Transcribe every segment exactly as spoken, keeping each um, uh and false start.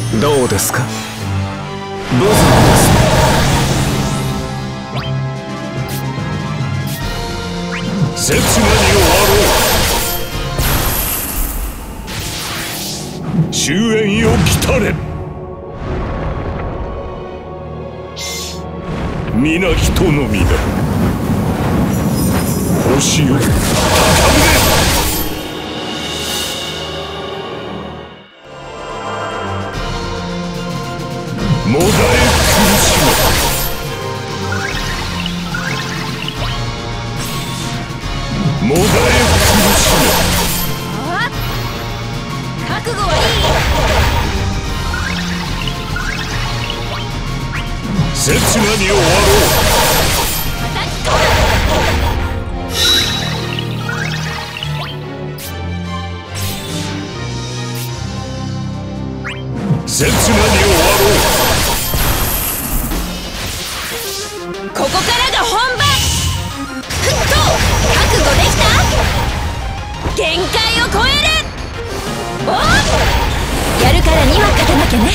どうですか、無様ですね。 刹那に終わろう。終焉よ来たれ。皆人のみだ。星よ高め。もだえ苦しめ。もだえ苦しめ。覚悟はいい。 刹那に終わろう。刹那に終わろう。 ここからが本番。ふっと覚悟できた。限界を超える。おっ、やるからには勝たなきゃね。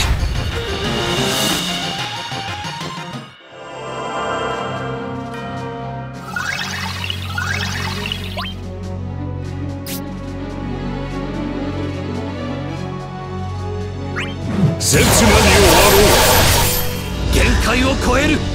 刹那に終わろう。限界を超える。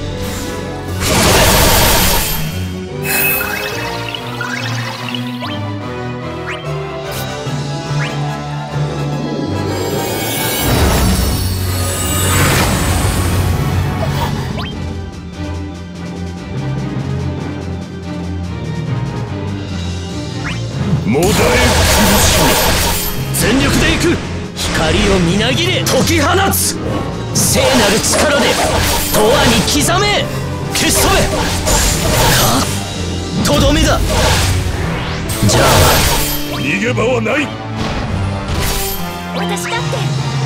もだえ苦しめ。全力でいく。光をみなぎれ解き放つ。聖なる力で永遠に刻め消し止め。かとどめだ。じゃあ逃げ場はない。 私だって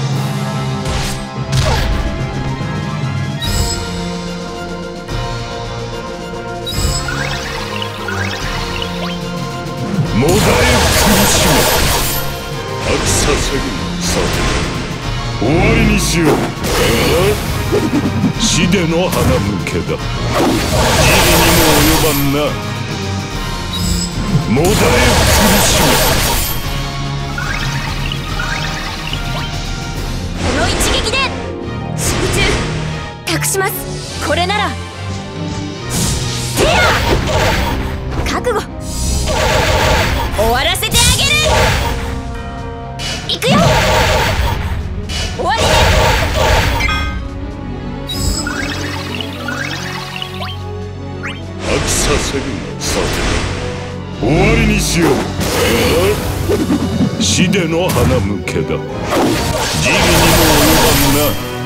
もだえ苦しめ。悪させぐさて終わりにしよう。死での花向けだ。じりにも及ばんな。もだえ苦しめ。 この一撃で集中託します。これならせや覚悟終わらせてあげる。行くよ。終わりね。 飽きさせるさて終わりにしよう。死での花向けだ。じりにも及ばんな。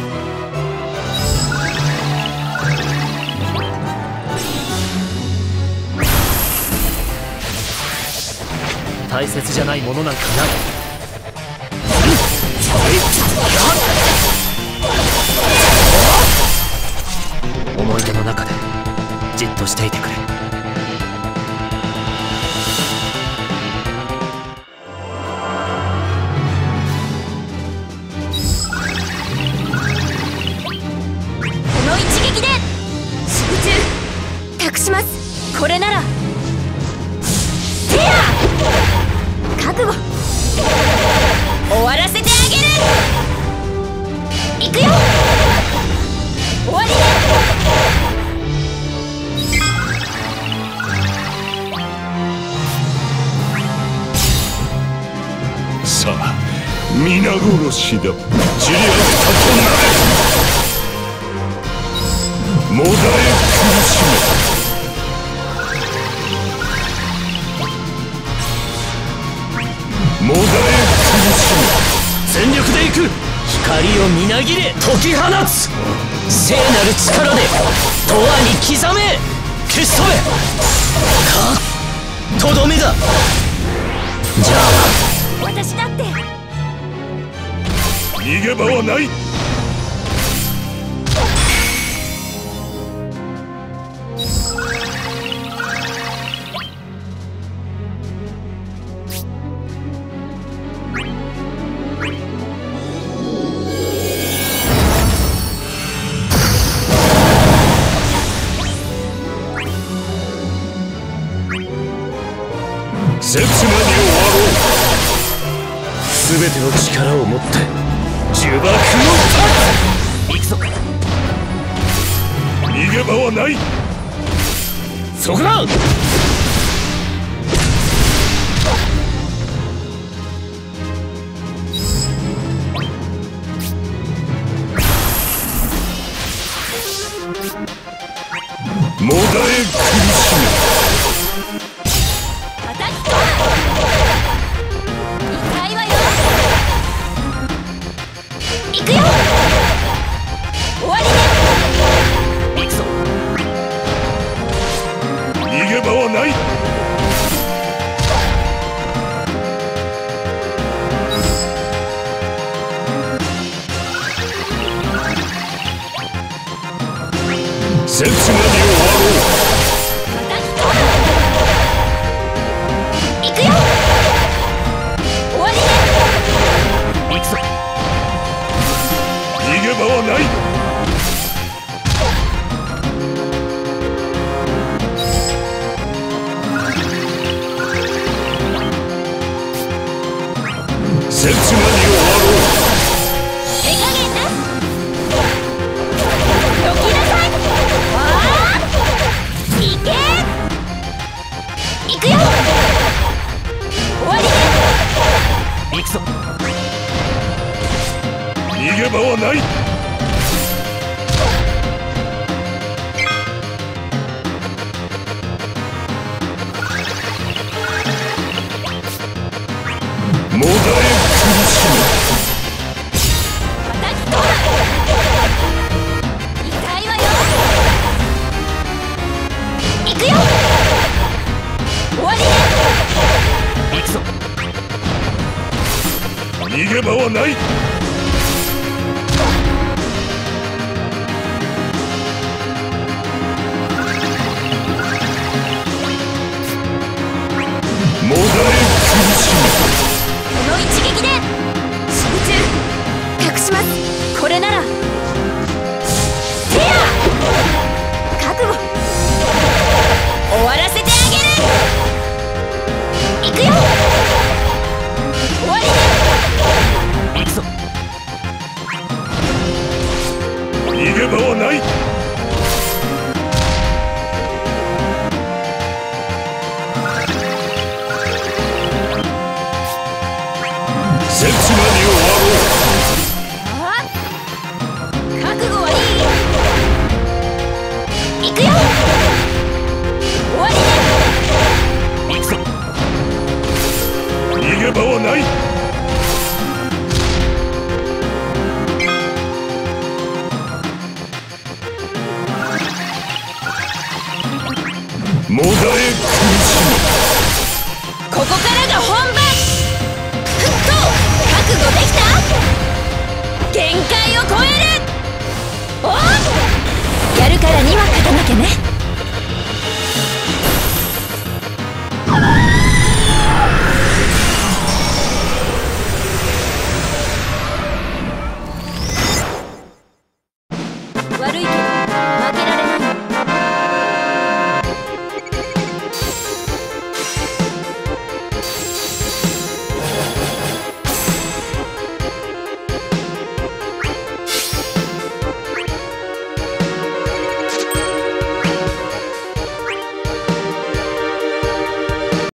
大切じゃないものなんかない。思い出の中でじっとしていてくれ。 この一撃で集中託します。これならせや覚悟終わらせてあげる。行くよ。終わりね。 さあ皆殺しだ。じり合ったとなれ。もだえ苦しめ。もだえ苦しめ。全力でいく。光をみなぎれ解き放つ。聖なる力で永遠に刻め消し止め。かとどめだ。じゃあ私だって逃げ場はない。 刹那に終わろう。 全ての力を持って呪縛を断つ。行くぞ。 逃げ場はない。 そこだ。 もだえ苦しめ。 叩き込む。痛いわよ。行くよ。終わりね。 行くぞ。 逃げ場はない。刹那に終わろう。 行くよ。終わりね。 行くぞ。 逃げ場はない。刹那に終わろう。 手加減な。どきなさい。わあ。行け。行くよ。終わりね。 行くぞ。 逃げ場はない。もだえ苦しめ。 叩き込む。痛いわよ。行くよ。終わりね。 行くぞ。 逃げ場はない。もだえ苦しめ。 この一撃で集中。託します。これなら。テア。覚悟。終わらせてあげる。行くよ。終わりね。 行くぞ。 逃げ場はない。刹那に終わろう。 ああ。覚悟はいい。行くよ。終わりね。 行くぞ。 逃げ場はない。もだえ苦しめ。 ここからが本番。ふっと覚悟できた。限界を超える。おっ。やるからには勝たなきゃね。